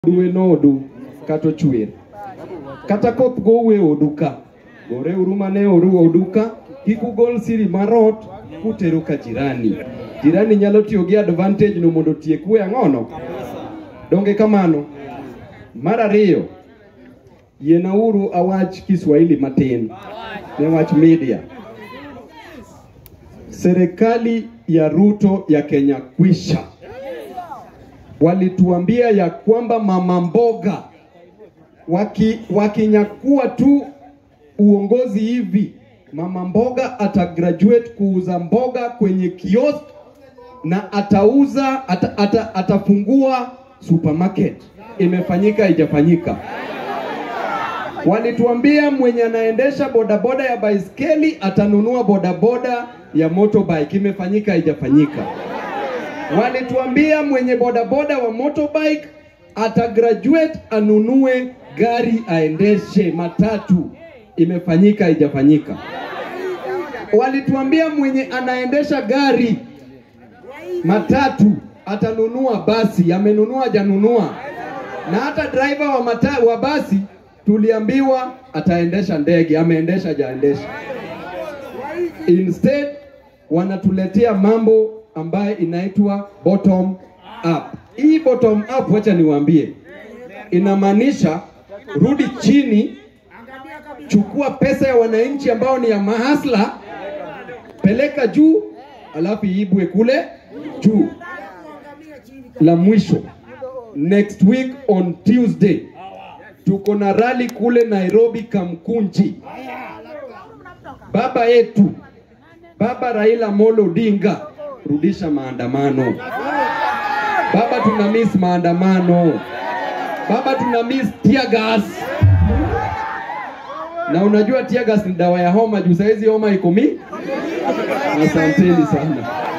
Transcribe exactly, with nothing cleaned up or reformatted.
Duwe no odu kato chwer kata koth gowe oduka gore urumane oru oduka kiku gol siri marot kutero ka jirani jirani nyalo tiyo gi advantage no mondo tiek we angono donge kamano. Mara riyo yena uru awach Kiswahili matin ne wach media. Serikali ya Ruto ya Kenya kwisha. Walituambia ya kwamba mama mboga waki wakinyakua tu uongozi hivi mama mboga atagraduate kuuza mboga kwenye kiosk na atauza ata, ata, atafungua supermarket. Imefanyika ijafanyika? Walituambia mwenye anaendesha bodaboda ya baiskeli atanunua bodaboda ya motorbike. Imefanyika ijafanyika? Walituambia mwenye bodaboda wa motorbike atagraduate anunue gari aendeshe matatu. Imefanyika ijafanyika? Walituambia mwenye anaendesha gari matatu atanunua basi. Amenunua janunua? Na hata driver wa, mata, wa basi tuliambiwa ataendesha ndege. Ameendesha jaendesha? Instead wanatuletea mambo ambaye inaitwa bottom up. Hii bottom up wacha niwaambie inamaanisha rudi chini, chukua pesa ya wananchi ambao ni ya mahasla, peleka juu, alafu ibwe kule juu. La mwisho, next week on Tuesday tuko na rally kule Nairobi Kamkunji. Baba yetu Baba Raila Molo Odinga, rudisha maandamano. Baba tuna miss maandamano. Baba tuna miss tear gas. Na unajua tear gas ni dawa ya homa, juu saizi homa iko mi. Asanteni sana.